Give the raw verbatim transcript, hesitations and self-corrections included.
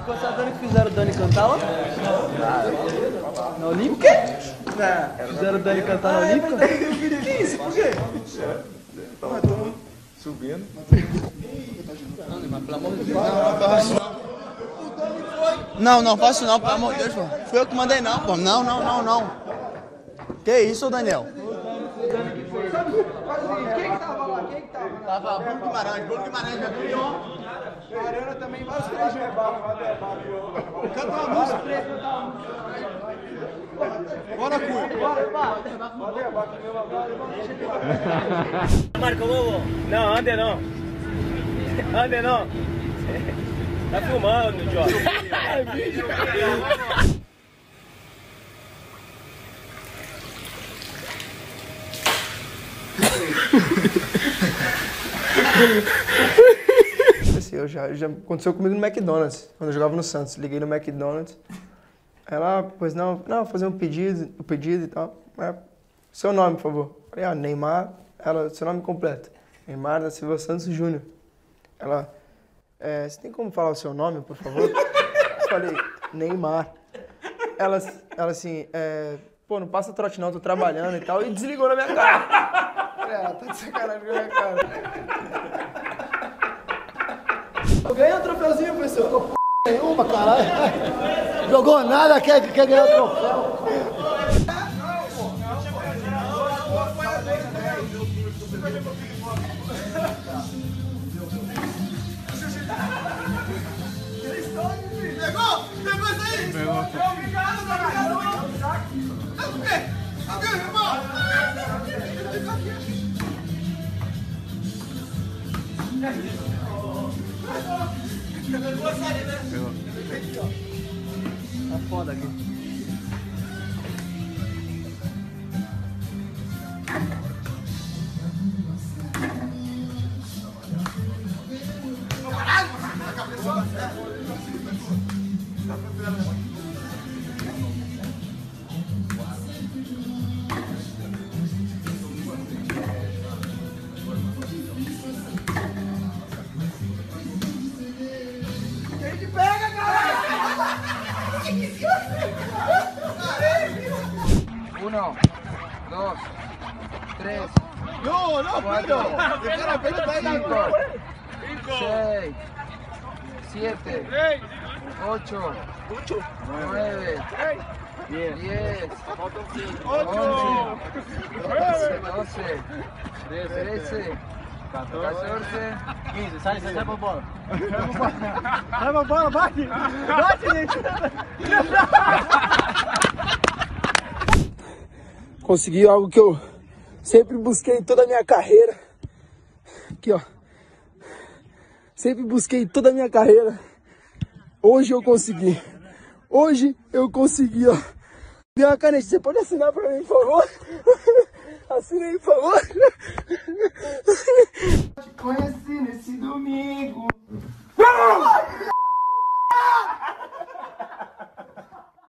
Ficou sabendo que fizeram o Dani cantar lá? Na Olímpica? Não. Fizeram o Dani cantar na Olímpica? Que isso? Por quê? Subindo. Mas pelo amor de Deus. Não, não faço não, pelo amor de Deus, pô. Fui eu que mandei não, pô. Não, não, não, não. Que isso, Daniel? Quem que tava lá? Quem que tava? Tava Bruno Guimarães, Bruno Guimarães já ganhou. A Ariana também, vários três jogos. Canta uma música, três, canta uma música. Bora, Cunha. Marca, vamos. Não, ande não. Ande não. Tá filmando, Jorge. É vídeo, Assim, eu já, já aconteceu comigo no McDonald's, quando eu jogava no Santos. Liguei no McDonald's. Ela, pois não, não, fazer um pedido, um pedido e tal. É, seu nome, por favor. Falei, ah, Neymar. Ela, seu nome completo. Neymar da Silva Santos Júnior. Ela, é, você tem como falar o seu nome, por favor? Eu falei, Neymar. Ela, ela assim, é, pô, não passa trote não, tô trabalhando e tal. E desligou na minha cara. Falei, ah, tá de sacanagem com a minha cara. Ganhei um troféuzinho, professor. Nenhuma, caralho. Jogou nada, quer, quer ganhar o troféu. Pegou? Pegou isso aí? Pegou. Obrigado, obrigado. É o quê? É o quê, irmão? Tá foda aqui. Uno, dos, tres, No, no, cuatro, cinco, cinco, seis, siete, ocho, nueve, diez, once, doce, trece, catorce, quinze. Sai, sai, sai pra bola. Vai pra bola, bate! Bate, gente! Consegui algo que eu sempre busquei em toda a minha carreira. Aqui, ó. Sempre busquei em toda a minha carreira. Hoje eu consegui. Hoje eu consegui, ó. Deu uma caneta. Você pode assinar pra mim, por favor? Assina aí, por favor.